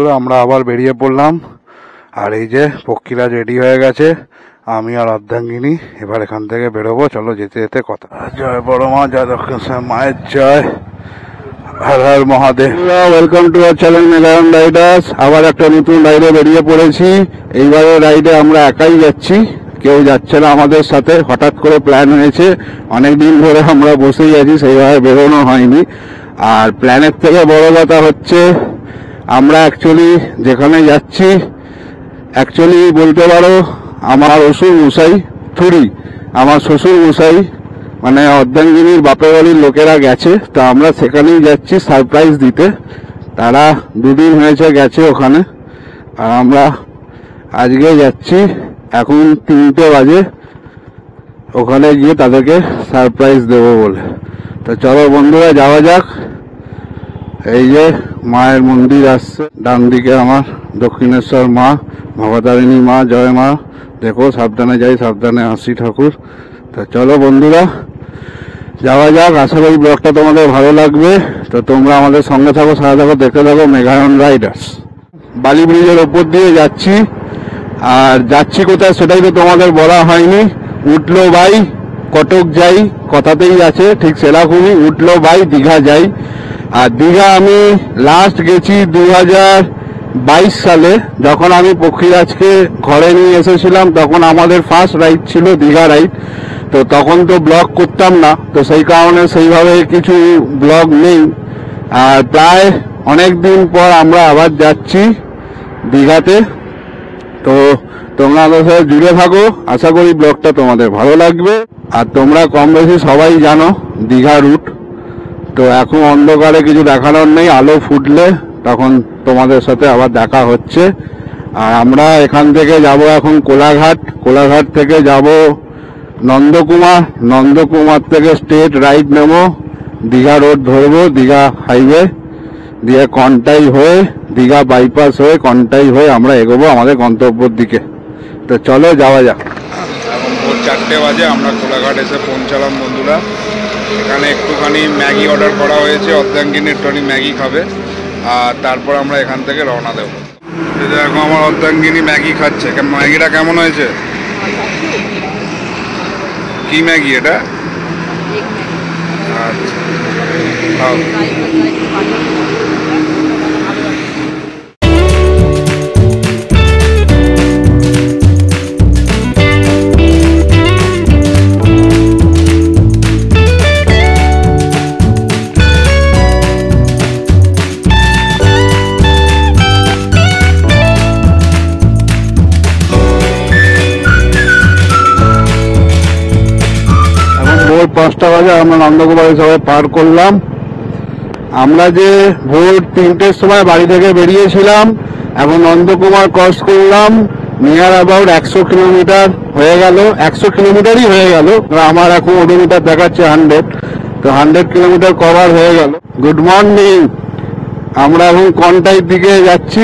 বন্ধুরা, আমরা আবার বেরিয়ে পড়লাম। আর এই যে পক্ষীরাজ রেডি হয়ে গেছে, আমি আর অর্ধাঙ্গিনী এবার এখান থেকে বেরোবো। চলো যেতে যেতে কথা। জয় বড় মা, জয় দক্ষিণেশ্বর মায়ের জয়, হর হর Mahadev. Welcome to our channel মেঘায়ন রাইডার্স। আবার একটা নতুন রাইডে বেরিয়ে পড়েছি। এইবারে রাইডে আমরা একাই যাচ্ছি, কেউ যাচ্ছে না আমাদের সাথে। হঠাৎ করে প্ল্যান হয়েছে, অনেকদিন ধরে আমরা বসেই আছি, সেইভাবে বেরোনো হয়নি। আর প্ল্যানের থেকে বড় কথা হচ্ছে, আমরা অ্যাকচুয়ালি যেখানে যাচ্ছি, অ্যাকচুয়ালি বলতে পারো আমার শ্বশুর মশাই আমার শ্বশুর মশাই মানে অর্ধাঙ্গিনীর বাপের বাড়ির লোকেরা গেছে, তো আমরা সেখানেই যাচ্ছি সারপ্রাইজ দিতে। তারা দুদিন হয়েছে গেছে ওখানে, আর আমরা আজকে যাচ্ছি। এখন 3টে বাজে, ওখানে গিয়ে তাদেরকে সারপ্রাইজ দেবো বলে। তো চলো বন্ধুরা যাওয়া যাক। এই যে মায়ের মন্দির আসছে, ডান দিকে আমার দক্ষিণেশ্বর মা, ভবতারিণী মা, জয় মা। দেখো সাবধানে যাই সাবধানে আসি ঠাকুর। তো চলো বন্ধুরা যাওয়া যাক। আশা করি ব্লগটা তোমাদের ভালো লাগবে। তো তোমরা আমাদের সঙ্গে থাকো, সাথে থাকো, দেখতে থাকো মেঘায়ন রাইডার্স। বালি ব্রিজের ওপর দিয়ে যাচ্ছি। আর যাচ্ছি কোথায় সেটাই তো তোমাদের বলা হয়নি। উঠলো বাই কটক যাই, কথাতেই আছে, ঠিক সেরকমই উঠলো বাই দীঘা যাই। আর দীঘা আমি লাস্ট গেছি 2022 সালে, যখন আমি পক্ষীরাজকে ঘরে নিয়ে এসেছিলাম। তখন আমাদের ফার্স্ট রাইড ছিল দীঘা রাইড। তো তখন তো ব্লগ করতাম না, তো সেই কারণে সেইভাবে কিছু ব্লগ নেই। আর প্রায় অনেক দিন পর আমরা আবার যাচ্ছি দীঘাতে। তো তোমরা আমাদের সাথে জুড়ে থাকো, আশা করি ব্লগটা তোমাদের ভালো লাগবে। আর তোমরা কম বেশি সবাই জানো দীঘা রুট। তো এখন অন্ধকারে কিছু দেখানোর নেই, আলো ফুটলে তখন তোমাদের সাথে আবার দেখা হচ্ছে। আর আমরা এখান থেকে যাব এখন কোলাঘাট থেকে যাব নন্দকুমার থেকে স্ট্রেট রাইড নেব, দীঘা রোড ধরবো, দীঘা হাইওয়ে দিয়ে কন্টাই হয়ে, দীঘা বাইপাস হয়ে কন্টাই হয়ে আমরা এগোবো আমাদের গন্তব্যের দিকে। তো চলো যাওয়া যাক। এখন ভোর 4টে বাজে, আমরা কোলাঘাট এসে পৌঁছালাম বন্ধুরা। এখানে একটুখানি ম্যাগি অর্ডার করা হয়েছে, অর্ধাঙ্গিনী একটুখানি ম্যাগি খাবে। আর তারপর আমরা এখান থেকে রওনা দেবো। দেখো আমার অর্ধাঙ্গিনী ম্যাগি খাচ্ছে। ম্যাগিটা কেমন হয়েছে? কি ম্যাগি এটা? আচ্ছা, ভোর 5টা বাজে আমরা নন্দকুমারে সবাই পার করলাম। আমরা যে ভোর 3টের সময় বাড়ি থেকে বেরিয়েছিলাম, এখন নন্দকুমার ক্রস করলাম। নিয়ার অ্যাবাউট 100 কিলোমিটার হয়ে গেল, 100 কিলোমিটারই হয়ে গেল। আমার এখন ওডোমিটার দেখাচ্ছে 100, তো 100 কিলোমিটার কভার হয়ে গেল। Good morning. আমরা এখন কন্টাইর দিকে যাচ্ছি।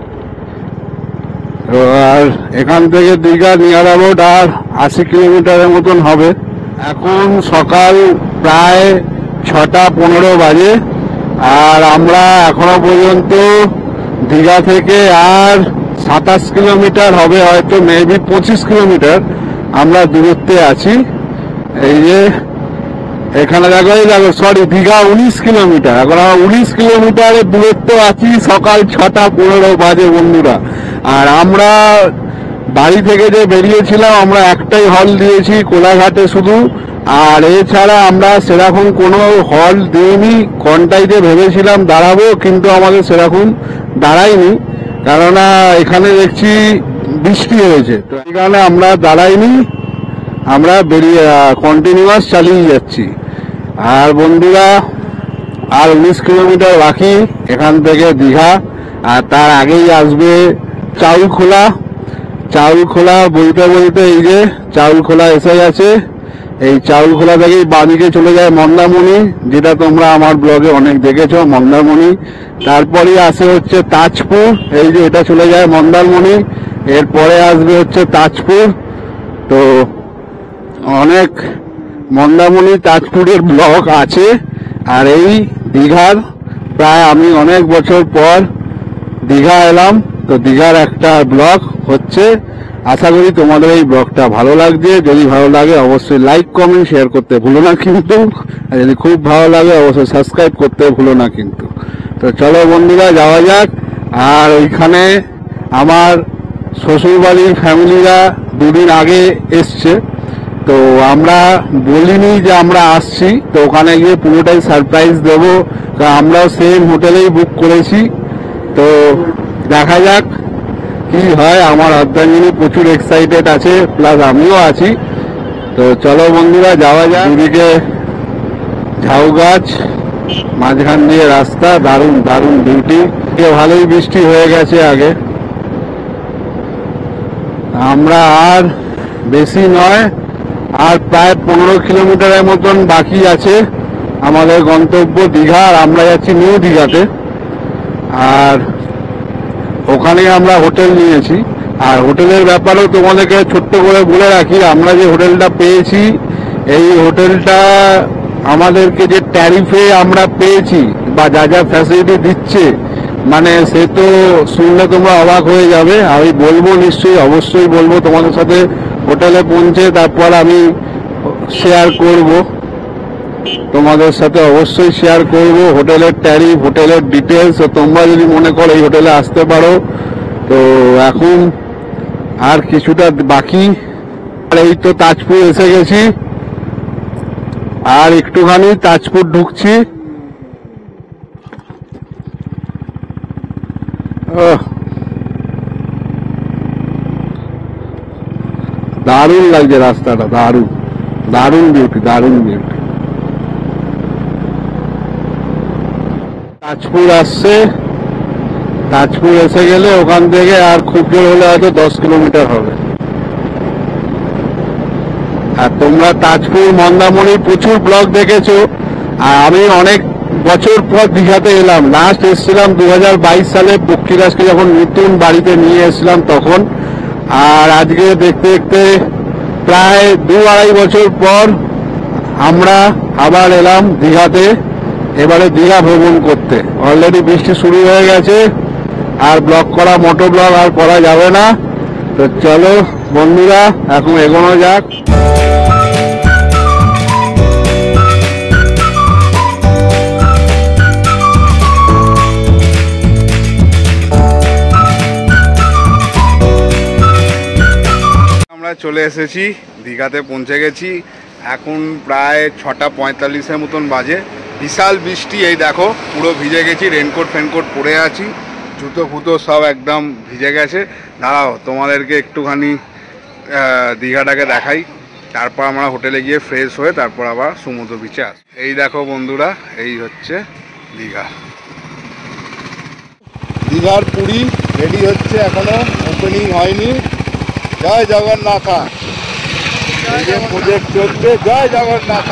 আর এখান থেকে দীঘা নিয়ার অ্যাবাউট আর 80 কিলোমিটারের মতন হবে। এখন সকাল প্রায় 6টা 15 বাজে। আর আমরা এখনো পর্যন্ত দীঘা থেকে আর 27 কিলোমিটার হবে, হয়তো মেবি 25 কিলোমিটার আমরা দূরত্বে আছি। এই যে এখানে দেখো সরি, দীঘা 19 কিলোমিটার, এখন আমরা 19 কিলোমিটারের দূরত্ব আছি। সকাল 6টা 15 বাজে বন্ধুরা। আর আমরা বাড়ি থেকে যে বেরিয়েছিলাম, আমরা একটাই হল দিয়েছি কোলাঘাটে শুধু। আর এছাড়া আমরা সেরকম কোনো হল দিইনি। কন্টাইতে ভেবেছিলাম দাঁড়াবো, কিন্তু আমাদের সেরকম দাঁড়াইনি, কেননা এখানে দেখছি বৃষ্টি হয়েছে। তো এই কারণে আমরা দাঁড়াইনি, আমরা বেরিয়ে কন্টিনিউয়াস চালিয়ে যাচ্ছি। আর বন্ধুরা আর 19 কিলোমিটার বাকি এখান থেকে দীঘা। আর তার আগেই আসবে চাউলখোলা। বলতে বলতে এই যে চাউলখোলা এসে গেছে। এই চাউলখোলা থেকেই বাঁদিকে চলে যায় মন্দারমণি, যেটা তোমরা আমার ব্লগে অনেক দেখেছো, মন্দারমণি। তারপরই আসে হচ্ছে তাজপুর, এই যে এটা চলে যায় মন্দারমণি। এরপরে আসবে হচ্ছে তাজপুর। তো অনেক মন্দারমণি তাজপুরের ব্লগ আছে। আর এই দীঘার প্রায় আমি অনেক বছর পর দীঘা এলাম, তো দীঘার একটা ব্লগ হচ্ছে। আশা করি তোমাদের এই ব্লগটা ভালো লাগছে। যদি ভালো লাগে অবশ্যই লাইক কমেন্ট শেয়ার করতে ভুলো না কিন্তু, আর যদি খুব ভালো লাগে অবশ্যই সাবস্ক্রাইব করতে ভুলো না কিন্তু। তো চলো বন্ধুরা যাওয়া যাক। আর ওইখানে আমার শ্বশুরবাড়ির ফ্যামিলিরা দুদিন আগে এসছে, তো আমরা বলিনি যে আমরা আসছি, তো ওখানে গিয়ে পুরোটাই সারপ্রাইজ দেবো। আমরাও সেম হোটেলেই বুক করেছি, তো দেখা যাক কি হয়। আমার অর্ধাঙ্গিনী প্রচুর এক্সাইটেড আছে, প্লাস আমিও আছি। তো চলো বন্ধুরা যাওয়া যাক। দুদিকে ঝাউ গাছ, মাঝখান দিয়ে রাস্তা, দারুণ দারুণ বিউটি। ভালোই বৃষ্টি হয়ে গেছে আগে। আমরা আর বেশি নয়, আর প্রায় 15 কিলোমিটারের মতন বাকি আছে আমাদের গন্তব্য দীঘা। আর আমরা যাচ্ছি নিউ দীঘাতে, আর ওখানে আমরা হোটেল নিয়েছি। আর হোটেলের ব্যাপারেও তোমাদেরকে ছোট্ট করে বলে রাখি, আমরা যে হোটেলটা পেয়েছি, এই হোটেলটা আমাদেরকে যে ট্যারিফে আমরা পেয়েছি বা যা যা ফ্যাসিলিটি দিচ্ছে, মানে সে তো শুনলে তোমরা অবাক হয়ে যাবে। আমি বলবো নিশ্চয়ই, অবশ্যই বলবো তোমাদের সাথে। হোটেলে পৌঁছে তারপর আমি শেয়ার করব তোমাদের সাথে, অবশ্যই শেয়ার করব হোটেলের ট্যারিফ, হোটেলের ডিটেলস। তোমরা যদি মনে করো এই হোটেলে আসতে পারো, তো এখন আর কিছুটা বাকি। আর এই তো তাজপুর এসে গেছি, আর একটুখানি তাজপুর ঢুকছি। দারুণ লাগছে রাস্তাটা, দারুণ দারুণ বিউটি, দারুণ বিউটি। তাজপুর আসছে, তাজপুর এসে গেলে ওখান থেকে আর খুব জোর হলে হয়তো 10 কিলোমিটার হবে। আর তোমরা তাজপুর মন্দারমণির প্রচুর ব্লগ দেখেছো, আর আমি অনেক বছর পর দীঘাতে এলাম। লাস্ট এসেছিলাম 2022 সালে, পক্ষীরাজকে যখন নতুন বাড়িতে নিয়ে এসেছিলাম তখন। আর আজকে দেখতে দেখতে প্রায় 2-2.5 বছর পর আমরা আবার এলাম দীঘাতে, এবারে দীঘা ভ্রমণ করতে। অলরেডি বৃষ্টি শুরু হয়ে গেছে, আর ব্লগ করা, মোটো ব্লগ আর করা যাবে না। তো চলো বন্ধুরা এখন এগোনো যাক। আমরা চলে এসেছি দীঘাতে, পৌঁছে গেছি। এখন প্রায় 6:45 মতন বাজে। বিশাল বৃষ্টি, এই দেখো পুরো ভিজে গেছি, রেনকোট ফেনকোট পরে আছি, জুতো ফুতো সব একদম ভিজে গেছে। দাঁড়াও তোমাদেরকে একটুখানি দীঘাটাকে দেখাই, তারপর আমরা হোটেলে গিয়ে ফ্রেশ হয়ে তারপর আবার সমুদ্র বিচে আস। এই দেখো বন্ধুরা, এই হচ্ছে দীঘা। দীঘার পুরী রেডি হচ্ছে, এখনো ওপেনিং হয়নি। জয় জগন্নাথ, প্রজেক্ট চলছে। জয় জগন্নাথ।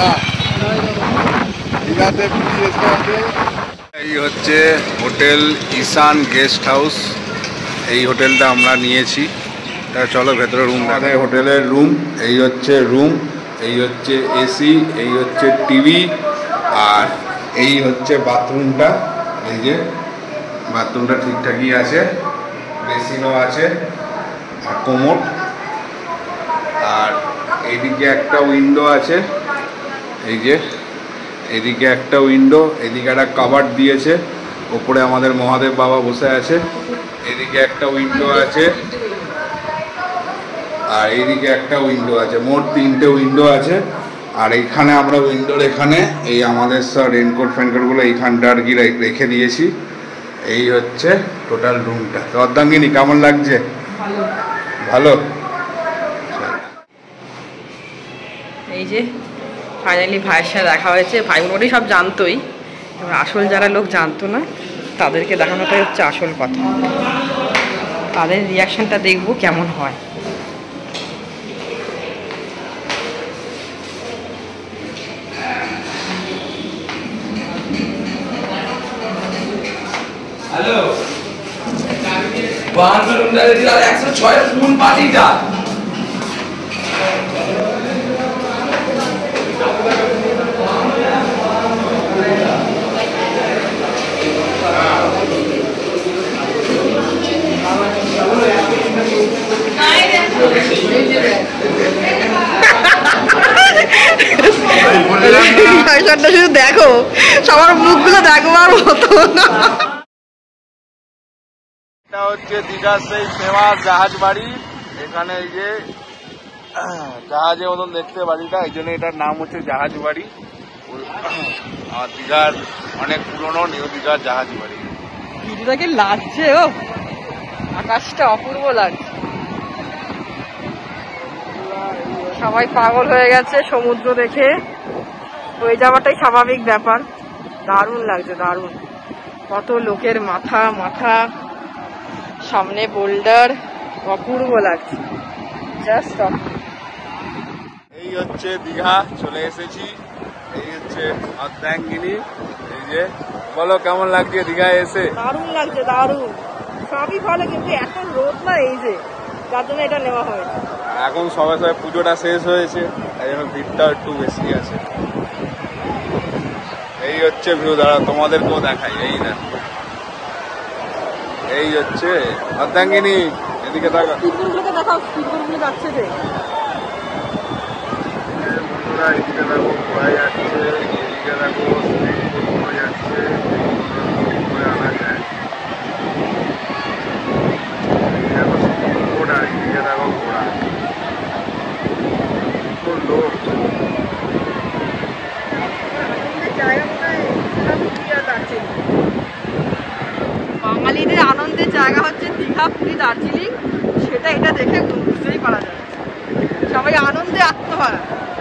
দীঘাতে পুরী এসে আছে। এই হচ্ছে হোটেল ঈশান গেস্ট হাউস, এই হোটেলটা আমরা নিয়েছি। তা চলো ভেতরে রুম, আমাদের হোটেলের রুম। এই হচ্ছে রুম, এই হচ্ছে এসি, এই হচ্ছে টিভি, আর এই হচ্ছে বাথরুমটা। এই যে বাথরুমটা ঠিকঠাকই আছে, বেসিনও আছে, আর কোমোড। আর এইদিকে একটা উইন্ডো আছে, এই যে এদিকে একটা উইন্ডো, এদিকে একটা কাভার্ড দিয়েছে, ওপরে আমাদের মহাদেব বাবা বসে আছে। এদিকে একটা উইন্ডো আছে, আর এইদিকে একটা উইন্ডো আছে, মোট 3টে উইন্ডো আছে। আর এইখানে আমরা উইন্ডোর এখানে এই আমাদের সব রেনকোট ফ্যানকোটগুলো এইখানটা আর কি রেখে দিয়েছি। এই হচ্ছে টোটাল রুমটা। তো অর্ধাঙ্গিনী কেমন লাগছে? ভালো। এই যে ফাইনালি ভাইয়ের সাথে দেখা হয়েছে। ভাই মোটামুটি সব জানতোই, এবার আসল যারা লোক জানতো না তাদেরকে দেখানোটাই হচ্ছে আসল কথা। তাদের রিয়াকশানটা দেখবো কেমন হয়। হ্যালো, 52 রুমটারে দিলাম 106 ফুল পার্টিটা। লোকেশনটা শুধু দেখো, সবার মুখগুলো দেখবার মতো। এটা হচ্ছে দীঘার সেই ফেমাস জাহাজ বাড়ি। এখানে এই যে জাহাজের মতন দেখতে বাড়িটা, এই জন্য এটার নাম হচ্ছে জাহাজ বাড়ি। আর দীঘার অনেক পুরনো নিউ দীঘার জাহাজ বাড়ি। ভিডিওটাকে লাগছে, ও আকাশটা অপূর্ব লাগছে। সবাই পাগল হয়ে গেছে সমুদ্র দেখে, হয়ে যাওয়াটাই স্বাভাবিক ব্যাপার। দারুণ লাগছে, দারুণ। কত লোকের মাথা মাথা, সামনে বোল্ডার, অপূর্ব লাগছে, জাস্ট অপূর্ব। এই হচ্ছে দীঘা, চলে এসেছি। এই হচ্ছে অর্ধাঙ্গিনী। এই যে বলো কেমন লাগছে দীঘায় এসে? দারুণ লাগছে, দারুণ। সবই ভালো, কিন্তু এত রোদ না, এই যে যার জন্য এটা নেওয়া হয়েছে। এখন সবাই সবাই পুজোটা শেষ হয়েছে, তাই জন্য ভিড়টা একটু বেশি আছে। এই হচ্ছে ভিউ, দাঁড়া তোমাদেরকেও দেখাই। এই না, এই হচ্ছে অর্ধাঙ্গিনী, এদিকে দেখা। স্পিডবোটগুলোকে দেখাও, স্পিডবোটগুলো যাচ্ছে যে। বন্ধুরা এদিকে দেখো ঘোরা যাচ্ছে, এদিকে দেখো স্পিডবোট ঘোরা যাচ্ছে, ঘুরে আনা যায়। এদিকে দেখো স্পিডবোট আর এদিকে দেখো ঘোড়া। লোক বাঙালিদের আনন্দের জায়গা হচ্ছে দীঘা, পুরী, দার্জিলিং। সেটা এটা দেখে বুঝতেই পারা যায়। সবাই আনন্দে আত্মহারা।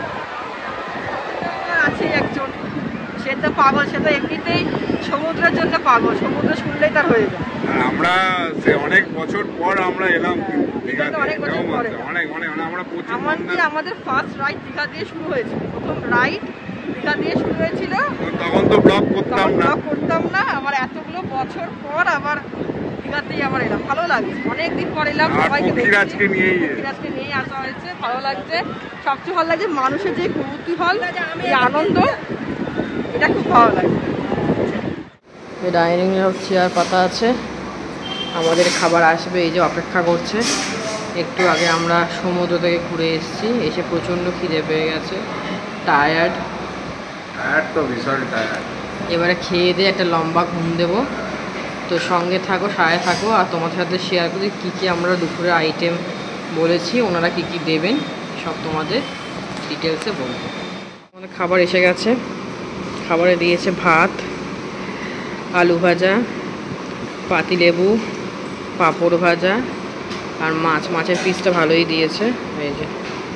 আছে একজন, সে তো পাগল, সে তো এমনিতেই সমুদ্রের জন্য পাগল, সমুদ্র শুনলেই তার হয়ে যায়। আমরা সে অনেক বছর পর আমরা এলাম দীঘাতে, অনেক বছর পরে। অনেক অনেক আমরা প্রচুর আমাদের ফার্স্ট রাইড দীঘা দিয়ে শুরু হয়েছিল, প্রথম রাইড দীঘা দিয়ে শুরু হয়েছিল। তখন তো ব্লগ করতাম না, আবার এতগুলো বছর পর আবার দীঘাতেই আবার এলাম, ভালো লাগছে। অনেকদিন পর এলাম, সবাইকে পক্ষীরাজকে নিয়েই আসা হয়েছে, ভালো লাগছে। সবচেয়ে ভালো লাগছে মানুষের যে কৌতূহল, এই আনন্দ, এটা খুব ভালো লাগছে। ডাইনিং চেয়ার পাতা আছে, আমাদের খাবার আসবে, এই যে অপেক্ষা করছে। একটু আগে আমরা সমুদ্র থেকে ঘুরে এসেছি, এসে প্রচণ্ড খিদে পেয়ে গেছে, টায়ার্ড তো ভীষণ টায়ার্ড। এবারে খেয়ে দিয়ে একটা লম্বা ঘুম দেবো। তো সঙ্গে থাকো, সাথে থাকো, আর তোমাদের সাথে শেয়ার করি কী কী আমরা দুপুরে আইটেম বলেছি, ওনারা কী কী দেবেন সব তোমাদের ডিটেলসে বলবো। আমাদের খাবার এসে গেছে, খাবারে দিয়েছে ভাত, আলু ভাজা, পাতিলেবু, পাঁপড় ভাজা আর মাছের পিসটা ভালোই দিয়েছে। এই যে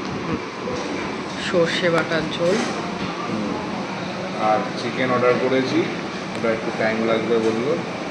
সর্ষে বাটার ঝোল, আর চিকেন অর্ডার করেছি, ওটা একটু টাইম লাগবে বললো।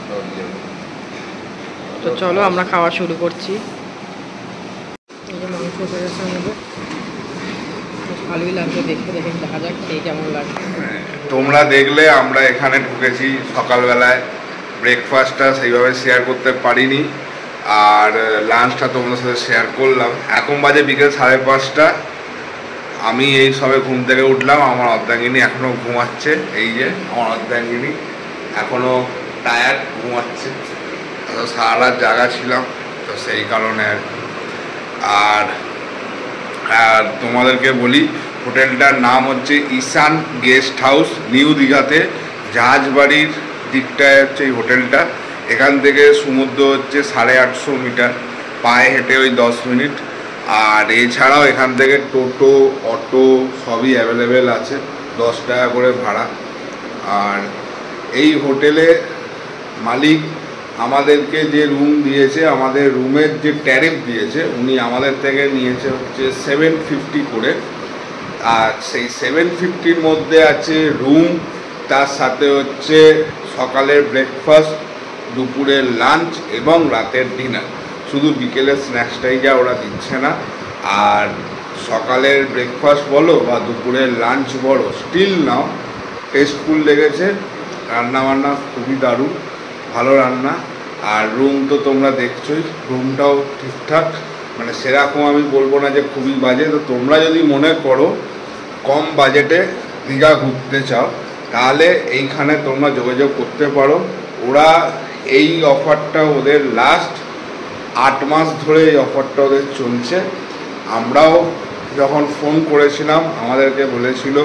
তো চলো আমরা খাওয়া শুরু করছি। এই যে মাংস করেছে আমাদের, ভালোই লাগছে দেখে, দেখা যাক খেয়ে কেমন লাগছে। তোমরা দেখলে আমরা এখানে ঢুকেছি সকালবেলায়, ব্রেকফাস্টটা সেইভাবে শেয়ার করতে পারিনি, আর লাঞ্চটা তোমাদের সাথে শেয়ার করলাম। এখন বাজে বিকেল 5:30। আমি এই সবে ঘুম থেকে উঠলাম, আমার অর্ধাঙ্গিনী এখনও ঘুমাচ্ছে। এই যে আমার অর্ধাঙ্গিনী এখনও টায়ার্ড, ঘুমাচ্ছে। সারা রাত জাগা ছিলাম, তো সেই কারণে। আর তোমাদেরকে বলি, হোটেলটার নাম হচ্ছে ঈশান গেস্ট হাউস, নিউ দীঘাতে জাহাজবাড়ির দিকটায় হচ্ছে এই হোটেলটা। এখান থেকে সমুদ্র হচ্ছে 850 মিটার, পায়ে হেঁটে ওই 10 মিনিট। আর এছাড়াও এখান থেকে টোটো, অটো সবই অ্যাভেলেবেল আছে, 10 টাকা করে ভাড়া। আর এই হোটেলে মালিক আমাদেরকে যে রুম দিয়েছে, আমাদের রুমের যে ট্যারিফ দিয়েছে, উনি আমাদের থেকে নিয়েছে হচ্ছে 750 করে। আর সেই 750-র মধ্যে আছে রুম, তার সাথে হচ্ছে সকালের ব্রেকফাস্ট, দুপুরের লাঞ্চ এবং রাতের ডিনার। শুধু বিকেলের স্ন্যাক্সটাই যা ওরা দিচ্ছে না। আর সকালের ব্রেকফাস্ট বলো বা দুপুরের লাঞ্চ বলো, স্টিল নাও টেস্টফুল লেগেছে। রান্নাবান্না খুবই দারুণ, ভালো রান্না। আর রুম তো তোমরা দেখছোই, রুমটাও ঠিকঠাক, মানে সেরকম আমি বলবো না যে খুবই বাজে। তো তোমরা যদি মনে করো কম বাজেটে দীঘা ঘুরতে চাও, তাহলে এইখানে তোমরা যোগাযোগ করতে পারো। ওরা এই অফারটা, ওদের লাস্ট 8 মাস ধরে এই অফারটা ওদের চলছে। আমরাও যখন ফোন করেছিলাম আমাদেরকে বলেছিল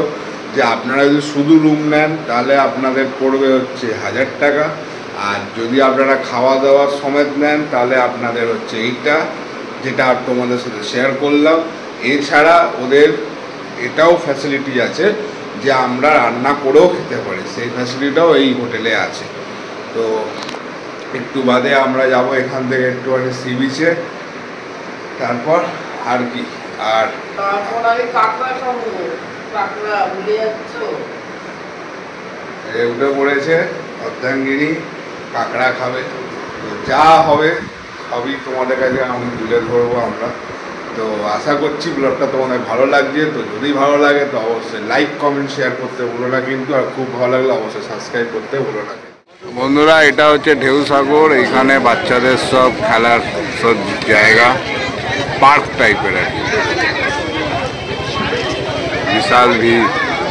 যে আপনারা যদি শুধু রুম নেন তাহলে আপনাদের পড়বে হচ্ছে 1000 টাকা, আর যদি আপনারা খাওয়া দাওয়ার সমেত নেন তাহলে আপনাদের হচ্ছে এইটা, যেটা তোমাদের সাথে শেয়ার করলাম। এছাড়া ওদের এটাও ফ্যাসিলিটি আছে যে আমরা রান্না করেও খেতে পারি, সেই ফ্যাসিলিটিটাও এই হোটেলে আছে। তো একটু বাদে আমরা যাব এখান থেকে একটুখানি সি বিচে, তারপর আর কি, আর তারপর আমি কাঁকড়া খাবো। কাঁকড়া ভুলে যাচ্ছ? উঠে পড়েছে অর্ধাঙ্গিনী, কাঁকড়া খাবে। তো যা হবে সবই তোমাদের কাছে আমি তুলে ধরবো আমরা। তো আশা করছি ব্লগটা তোমাদের ভালো লাগছে। তো যদি ভালো লাগে তো অবশ্যই লাইক কমেন্ট শেয়ার করতে ভুলো না কিন্তু, আর খুব ভালো লাগলে অবশ্যই সাবস্ক্রাইব করতে ভুলো না। বন্ধুরা, এটা হচ্ছে ঢেউ সাগর। এখানে বাচ্চাদের সব খেলার সব জায়গা, পার্ক টাইপের আর কি, বিশাল ভিড়।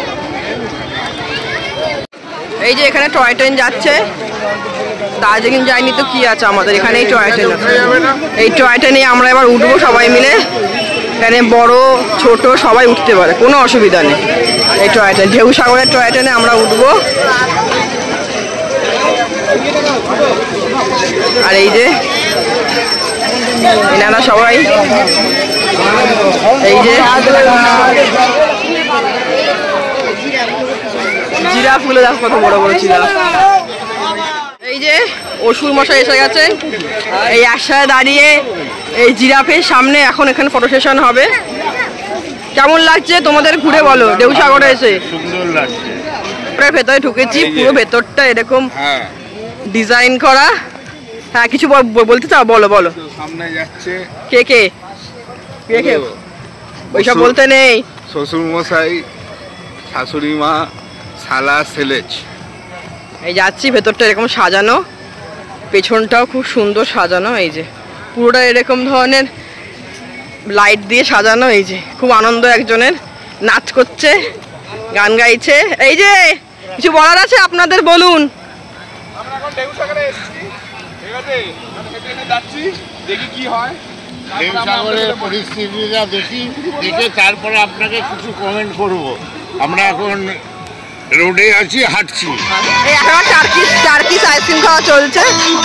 এই যে এখানে টয় ট্রেন যাচ্ছে, দার্জিলিং যায়নি তো কি আছে আমাদের এখানে, এই টয় ট্রেন আছে। এই টয় ট্রেনে আমরা এবার উঠবো সবাই মিলে। এখানে বড় ছোট সবাই উঠতে পারে, কোনো অসুবিধা নেই। এই টয় ট্রেন, ঢেউ সাগরের টয় ট্রেনে আমরা উঠবো। আর এই যে এনারা সবাই, এই যে জিরাফ গুলো দেখো কত বড় বড় জিরাফ। এই যে অসুর মশাই এসে গেছেন, এই একসাথে দাঁড়িয়ে এই জিরাফের সামনে এখন এখানে ফটো সেশন হবে। কেমন লাগছে তোমাদের ঘুরে বলো ঢেউ সাগরে এসে? সুন্দর লাগছে। ভেতরে ঢুকেছি, পুরো ভেতরটা এরকম হ্যাঁ ডিজাইন করা। হ্যাঁ কিছু বলতে চাও? বলো বলো। সামনে যাচ্ছে কে কে কে কে? ওইসব বলতে নেই। শ্বশুর মশাই, শাশুড়ি মা, শালা, ছেলেজ। এই যাচ্ছি, ভেতরটা এরকম সাজানো, পেছনটাও খুব সুন্দর সাজানো। এই যে পুরোটা এরকম ধরনের লাইট দিয়ে সাজানো। এই যে খুব আনন্দ, একজনের নাচ করছে, গান গাইছে। এই যে কিছু বলার আছে আপনাদের, বলুন। আমরা এখন ঢেউ সাগরে এসেছি, ঠিক আছে? এখানে যাচ্ছি, দেখি কি হয়। ঢেউ সাগরের পরিস্থিতিটা দেখে তারপরে আপনাকে কিছু কমেন্ট করব। আমরা এখন রোডে আছি, হাঁটছি। এই এখন টার্কিশ আইসক্রিম খাওয়া চলছে।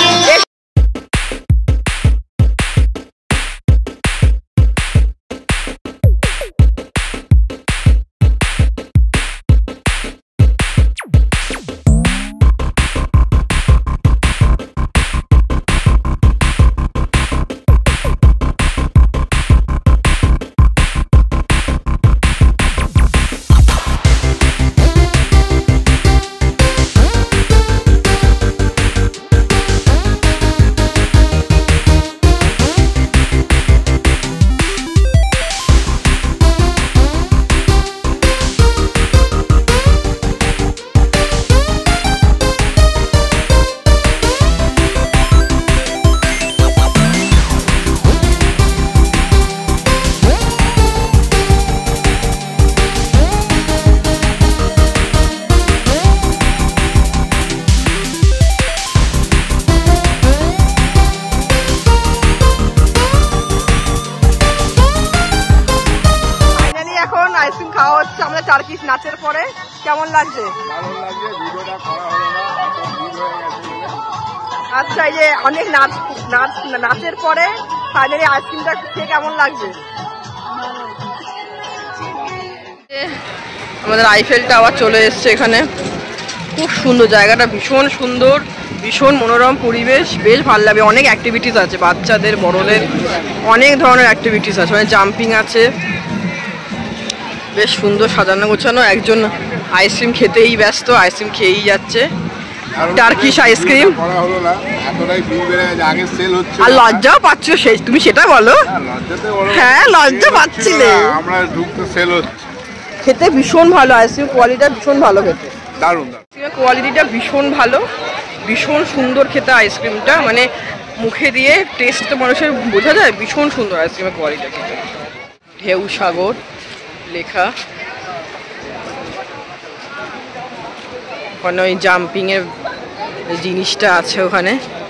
আইসক্রিম খাওয়া হচ্ছে আমাদের টার্কিশ নাচের পরে। কেমন লাগছে? ভালো লাগছে, ভিডিওটা করা হলো না, এত ভিড় হয়ে গেছে। আচ্ছা, এই যে অনেক নাচের পরে ফাইনালি আইসক্রিমটা খেয়ে কেমন লাগছে? আমাদের আইফেল টাওয়ার চলে এসছে এখানে। খুব সুন্দর জায়গাটা, ভীষণ সুন্দর, ভীষণ মনোরম পরিবেশ, বেশ ভালো লাগে। অনেক অ্যাক্টিভিটিস আছে, বাচ্চাদের বড়দের অনেক ধরনের অ্যাক্টিভিটিস আছে, মানে জাম্পিং আছে। বেশ সুন্দর সাজানো গোছানো। একজন আইসক্রিম খেতেই ব্যস্ত, আইসক্রিম খেয়েই যাচ্ছে, টার্কিশ আইসক্রিম। আর লজ্জাও পাচ্ছ সেই, তুমি সেটা বলো। হ্যাঁ লজ্জা পাচ্ছিলে। খেতে ভীষণ ভালো, আইসক্রিম কোয়ালিটিটা ভীষণ ভালো, খেতে দারুণ। কোয়ালিটিটা ভীষণ ভালো, ভীষণ সুন্দর খেতে আইসক্রিমটা, মানে মুখে দিয়ে টেস্ট মানুষের বোঝা যায়, ভীষণ সুন্দর আইসক্রিমের কোয়ালিটি খেতে। ঢেউ সাগর লেখা, ওখানে ওই জাম্পিং এর জিনিসটা আছে, ওখানে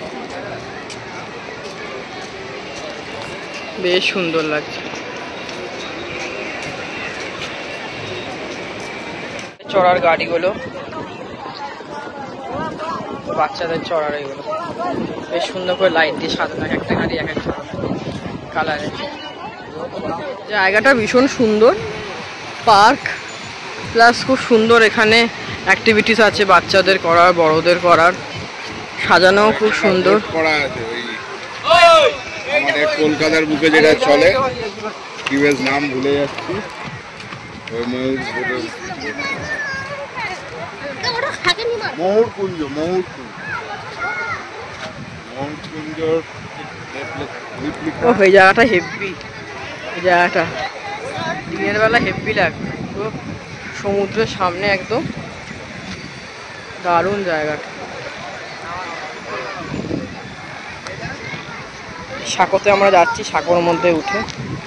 বেশ সুন্দর লাগছে। চড়ার গাড়িগুলো, বাচ্চাদের চড়ার এগুলো বেশ সুন্দর করে লাইট দিয়ে সাজানো, একটা গাড়ি এক একটা কালারে। জায়গাটা ভীষণ সুন্দর, পার্ক প্লাস খুব সুন্দর, এখানে অ্যাক্টিভিটিস আছে বাচ্চাদের করার বড়দের করার, সাজানো খুব সুন্দর করা আছে। ওই আমাদের কলকাতার বুকে যেটা চলে, কি বেশ নাম ভুলে যাচ্ছি, ওই ময়ূরকুঞ্জ এই জায়গাটা হেভি, এই জায়গাটা দিনের বেলা হেভি লাগবে, পুরো সমুদ্রের সামনে একদম দারুণ জায়গাটা। সাঁকোতে আমরা যাচ্ছি, সাঁকোর মধ্যে উঠে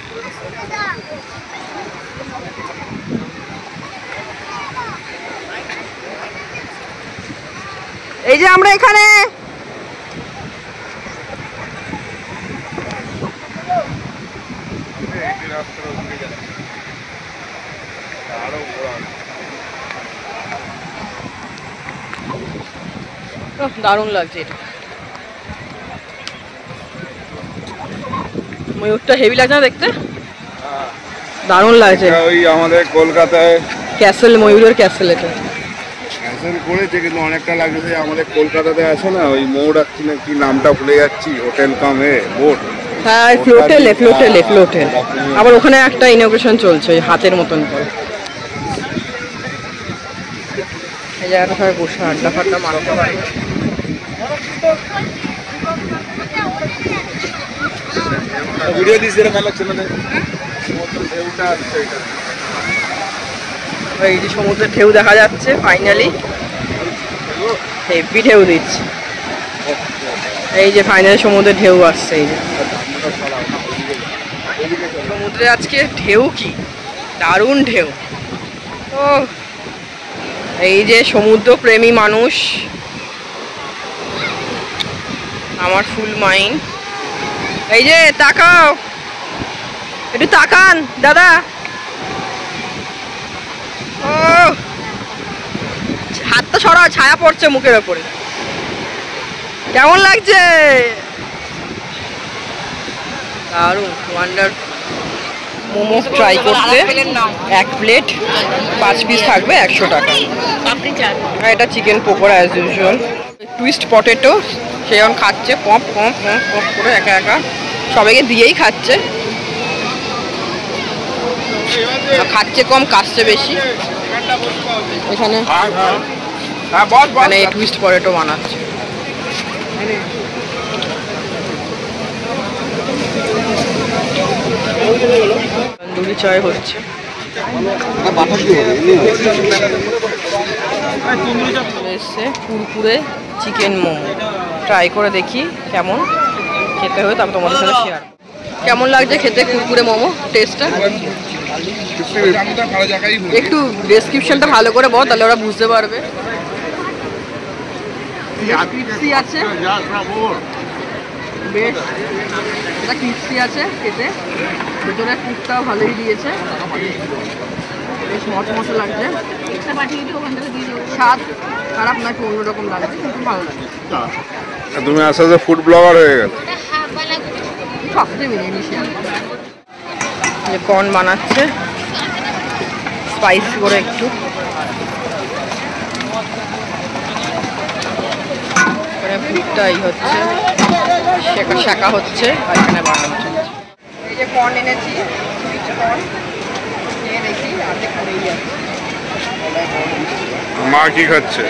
এই যে আমরা এখানে দারুণ লাগছে এটা, ময়ূরটা হেভি লাগছে না দেখতে, দারুণ লাগছে। ওই আমাদের কলকাতায় ক্যাসেল, ময়ূরের ক্যাসেল, এটা ক্যাসেল করেছে কিন্তু অনেকটা লাগছে আমাদের কলকাতাতে আছে না ওই ময়ূরাক্ষী না কি নামটা ভুলে যাচ্ছি, হোটেল কামে বোট, হ্যাঁ ফ্লোটেলে ফ্লোটেলে ফ্লোটেল, আবার ওখানে একটা ইনোগ্রেশন চলছে ওই হাতের মতন করে। এই জায়গাটা সবাই বসে আড্ডা ফাড্ডা মারতে পারে। ভিডিও দিস এর মেলা চ্যানেলে ঢেউটা আসছে, এটা এই যে সমুদ্রের ঢেউ দেখা যাচ্ছে ফাইনালি, হেভি ঢেউ দিচ্ছে, এই যে ফাইনালি সমুদ্রের ঢেউ আসছে। এই যে সমুদ্রে আজকে ঢেউ কি দারুণ ঢেউ। ও এই যে সমুদ্র প্রেমী মানুষ, আমার ফুল মাইন্ড। এই যে তাকাও, একটু তাকান দাদা, ও হাতটা সরা, ছায়া পড়ছে মুখের ওপরে, কেমন লাগছে? দারুণ ওয়ান্ডার। মোমো ট্রাই করতে 1 প্লেট 5 পিস থাকবে 100 টাকা। আর এটা chicken pakora as usual. Twist potato সেরকম খাচ্ছে, পপ পপ পপ পপ করে একা একা সবাইকে দিয়েই খাচ্ছে, খাচ্ছে কম কাটছে বেশি। এখানে মানে টুইস্ট পটেটো বানাচ্ছে। তন্দুরি চায় হচ্ছে, এসছে কুরকুরে চিকেন মোমো, ট্রাই করে দেখি কেমন খেতে হয়, তারপর তোমাদের সাথে শেয়ার। কেমন লাগছে খেতে কুরকুরে মোমো টেস্টটা? একটু ডেসক্রিপশনটা ভালো করে বল, তাহলে ওরা বুঝতে পারবে। ক্রিপসি আছে, বেশ এটা ক্রিপসি আছে খেতে, ভেতরে কুকটাও ভালোই দিয়েছে, বেশ মচমচে লাগছে, স্বাদ খারাপ না, একটু অন্যরকম লাগছে কিন্তু ভালো লাগছে। তুমি আস্তে আস্তে ফুড ব্লগার হয়ে গেল। সবচেয়ে মিনিয়ে যে কর্ন বানাচ্ছে স্পাইস করে একটু, ফুটটাই হচ্ছে শেখা হচ্ছে, আর এখানে বানানো হচ্ছে। এই যে কর্ন এনেছি, সুইট কর্ন নিয়ে দেখি, অর্ধেক করেই যাচ্ছে। মা কি খাচ্ছে?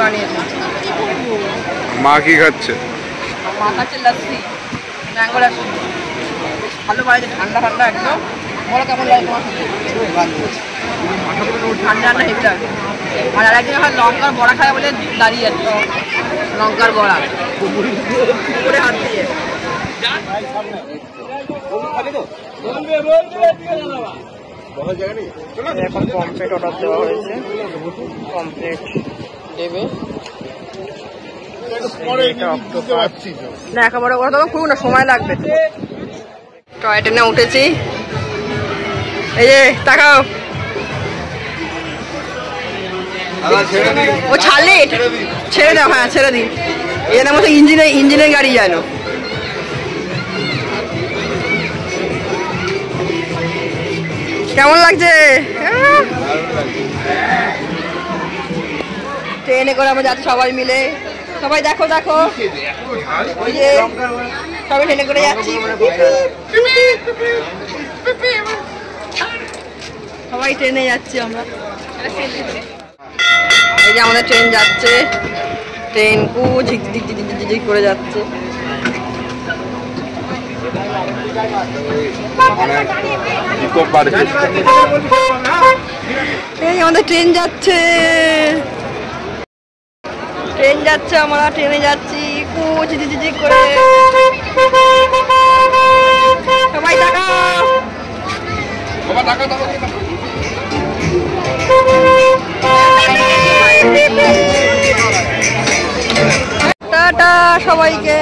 মা কি খাচ্ছে? মা খাচ্ছে লাস্সি, ম্যাঙ্গো লাস্সি, ভালো বাড়িতে ঠান্ডা ঠান্ডা একদম। বলো কেমন লাগে তোমার? ঠান্ডা ঠান্ডা হেভি লাগে। আর আরেকদিন এখন লঙ্কার বড়া খায় বলে দাঁড়িয়ে যাচ্ছে, লঙ্কার বড়া করে হাত দিয়ে। এখন কমপ্লিট অর্ডার দেওয়া হয়েছে, কমপ্লিট দেবে না, একেবারে ওরা তখন খুব না সময় লাগবে। টয় ট্রেনে উঠেছি, এই যে তাকাও, ও ছাড়লে ছেড়ে দাও, হ্যাঁ ছেড়ে দিই। এর মতো ইঞ্জিনের গাড়ি জানো। কেমন লাগছে? ট্রেনে করে আমরা যাচ্ছি সবাই মিলে। সবাই দেখো দেখো, ওই যে সবাই ট্রেনে করে যাচ্ছি। সবাই ট্রেনে যাচ্ছি আমরা। এই যে আমাদের ট্রেন যাচ্ছে, ট্রেন ঝিক ঝিক ঝিক ঝিক ঝিক করে যাচ্ছে। এই আমাদের ট্রেন যাচ্ছে, আমরা ট্রেনে যাচ্ছি ঝিক ঝিক ঝিক করে। সবাই টাটা সবাইকে।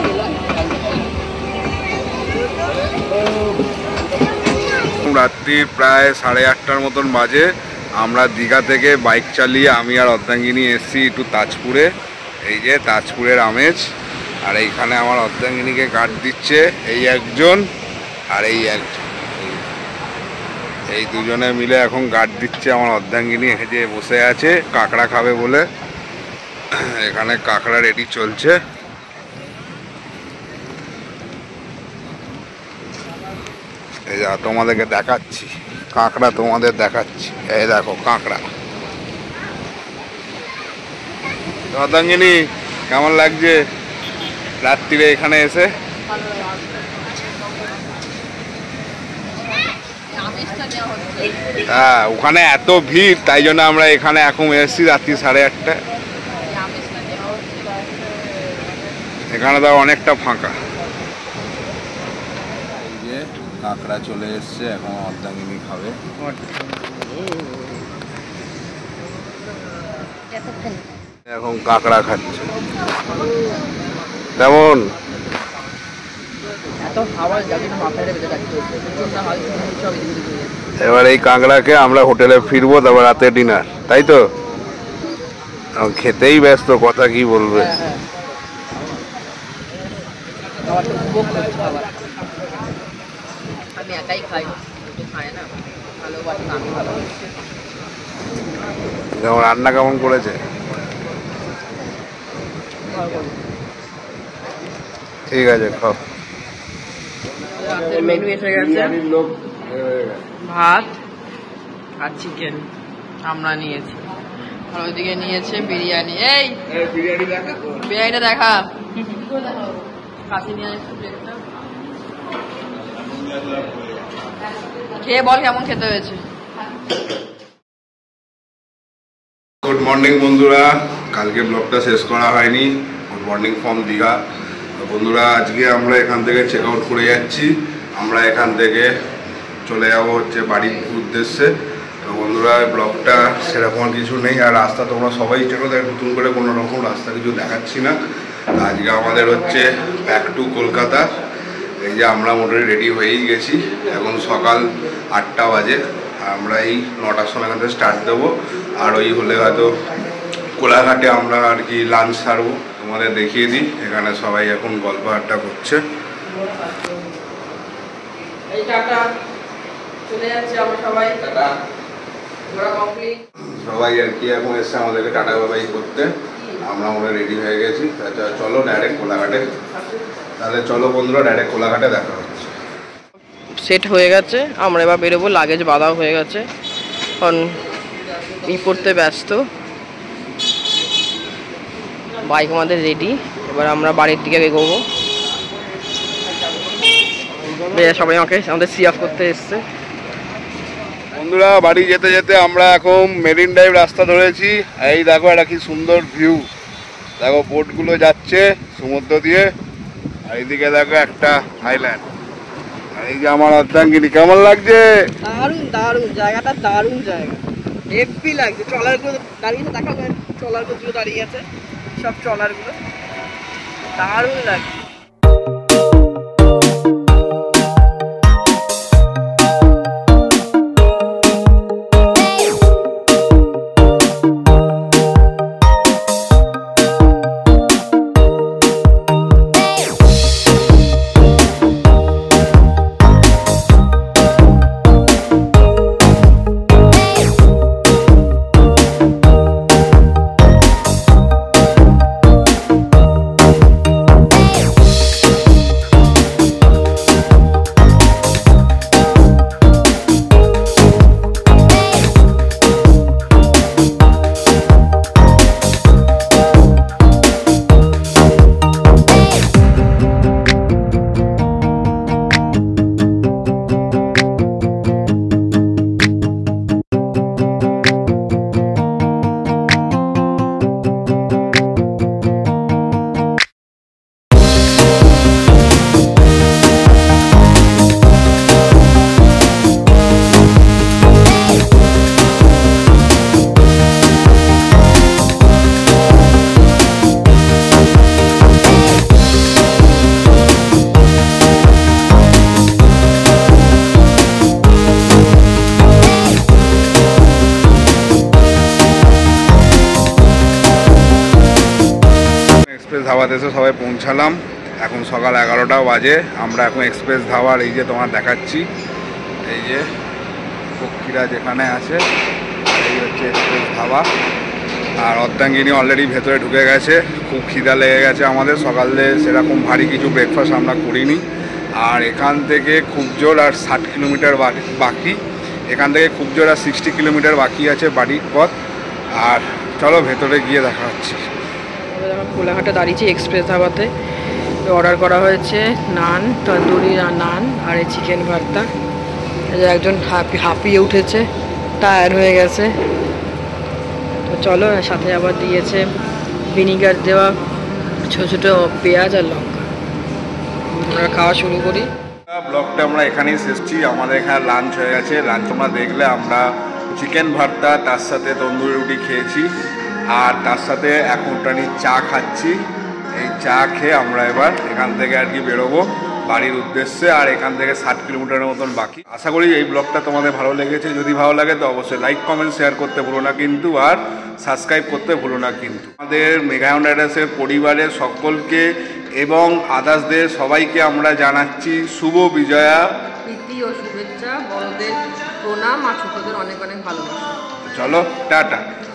রাত্রি প্রায় 8:30টার মতন বাজে। আমরা দীঘা থেকে বাইক চালিয়ে আমি আর অর্ধাঙ্গিনী এসেছি একটু তাজপুরে। এই যে তাজপুরের আমেজ। আর এইখানে আমার অর্ধাঙ্গিনীকে গার্ড দিচ্ছে এই একজন আর এই একজন, এই দুজনে মিলে এখন গার্ড দিচ্ছে আমার অর্ধাঙ্গিনী। এই যে বসে আছে কাঁকড়া খাবে বলে, এখানে কাঁকড়া রেডি চলছে। এই যা তোমাদেরকে দেখাচ্ছি কাঁকড়া, তোমাদের দেখাচ্ছি। এই দেখো কাঁকড়া। অর্ধাঙ্গিনী কেমন লাগছে রাত্রিরে এখানে এসে? হ্যাঁ, ওখানে এত ভিড়, তাই জন্য আমরা এখানে এখন এসেছি রাত্রি 8:30টায়। এখানে তো অনেকটা ফাঁকা। এই যে কাঁকড়া চলে এসছে, এখন অর্ধাঙ্গিনী খাবে। এখন কাঁকড়া খাচ্ছে। কেমন? এবার এই কাঁকড়াকে আমরা হোটেলে ফিরবো, তারপর রাতে ডিনার, তাই তো? খেতেই ব্যস্ত, কথা কি বলবে। রান্না কেমন করেছে? ঠিক আছে, খাও। মেনু এসে গেছে, ভাত আর চিকেন আমরা নিয়েছি, আর ওইদিকে নিয়েছে বিরিয়ানি। এই বিরিয়ানিটা দেখা, কাছে নিয়ে আসছি প্লেটটা। খেয়ে বল কেমন খেতে হয়েছে। গুড মর্নিং বন্ধুরা, কালকে ব্লগটা শেষ করা হয়নি। Good morning from Digha. বন্ধুরা, আজকে আমরা এখান থেকে চেক আউট করে যাচ্ছি। আমরা এখান থেকে চলে যাবো হচ্ছে বাড়ির উদ্দেশ্যে। তো বন্ধুরা, ব্লগটা সেরকম কিছু নেই, আর রাস্তা তোমরা সবাই চেনো, তাই নতুন করে কোনো রকম রাস্তা কিছু দেখাচ্ছি না। আজকে আমাদের হচ্ছে ব্যাক টু কলকাতা। এই যে আমরা মোটামুটি রেডি হয়েই গেছি, এখন সকাল 8টা বাজে। আমরা এই 9টার সময় এখান থেকে স্টার্ট দেবো, আর ওই হলে হয়তো কোলাঘাটে আমরা আর কি লাঞ্চ সারবো। তোমাদের দেখিয়ে দিই, এখানে সবাই এখন গল্প আড্ডা করছে। সবাই আর কি এখন এসছে আমাদেরকে টাটা বাবাই করতে। আমরা রেডি হয়ে গেছি, চলো ডাইরেক্ট কোলাঘাটে। তাহলে চলো বন্ধুরা, ডাইরেক্ট কোলাঘাটে দেখা হচ্ছে। সেট হয়ে গেছে, আমরা এবার বেরোবো। লাগেজ বাঁধাও হয়ে গেছে, এখন পড়তে ব্যস্ত। বাইক আমাদের রেডি, এবার আমরা বাড়ির দিকে এগোবো। সবাই আমাদের সি অফ করতে এসছে। বন্ধুরা, বাড়ি যেতে যেতে আমরা এখন মেরিন ড্রাইভ রাস্তা ধরেছি। এই দেখো, এটা কি সুন্দর ভিউ। দেখো বোটগুলো যাচ্ছে সমুদ্র দিয়ে, আর এইদিকে দেখো একটা আইল্যান্ড। আর এই যে আমার অর্ধাঙ্গিনী, কেমন লাগছে? দারুণ দারুণ জায়গাটা, দারুণ জায়গা, হেভি লাগছে। ট্রলারগুলো দাঁড়িয়ে দেখা যায়, ট্রলারগুলো দাঁড়িয়ে আছে, সব ট্রলারগুলো দারুণ লাগছে। ধাবাতে এসে সবাই পৌঁছালাম। এখন সকাল 11টা বাজে। আমরা এখন এক্সপ্রেস ধাবার এই যে তোমার দেখাচ্ছি, এই যে পক্ষীরা যেখানে আছে এই হচ্ছে এক্সপ্রেস ধাবা। আর অর্ধাঙ্গিনী অলরেডি ভেতরে ঢুকে গেছে। খুব খিদা লেগে গেছে আমাদের, সকালে সেরকম ভারী কিছু ব্রেকফাস্ট আমরা করিনি। আর এখান থেকে খুব জোর আর 60 কিলোমিটার বাকি, এখান থেকে খুব জোর আর 60 কিলোমিটার বাকি আছে বাড়ির পথ। আর চলো ভেতরে গিয়ে দেখা হচ্ছে। আমরা কোলাঘাটে দাঁড়িয়েছি এক্সপ্রেস ধাবাতে। অর্ডার করা হয়েছে নান, তন্দুরি নান আর এই চিকেন ভর্তা। একজন হাঁপিয়ে উঠেছে, টায়ার্ড হয়ে গেছে। তো চলো, সাথে আবার দিয়েছে ভিনিগার দেওয়া ছোটো ছোটো পেঁয়াজ আর লঙ্কা। আমরা খাওয়া শুরু করি। ব্লগটা আমরা এখানেই শেষ করছি। আমাদের এখানে লাঞ্চ হয়ে গেছে। লাঞ্চ তোমরা দেখলে, আমরা চিকেন ভর্তা তার সাথে তন্দুরি রুটি খেয়েছি, আর তার সাথে এখন ওটানি চা খাচ্ছি। এই চা খেয়ে আমরা এবার এখান থেকে আর কি বেরোবো বাড়ির উদ্দেশ্যে। আর এখান থেকে 60 কিলোমিটারের মতন বাকি। আশা করি এই ব্লগটা তোমাদের ভালো লেগেছে। যদি ভালো লাগে তো অবশ্যই লাইক কমেন্ট শেয়ার করতে ভুলো না কিন্তু, আর সাবস্ক্রাইব করতে ভুলো না কিন্তু। আমাদের মেঘায়ন রাইডার্সের পরিবারের সকলকে এবং আদার্সদের সবাইকে আমরা জানাচ্ছি শুভ বিজয়া, প্রীতি ও শুভেচ্ছা। বড়দের প্রণাম আর ছোটদের অনেক অনেক ভালোবাসা। চলো টাটা।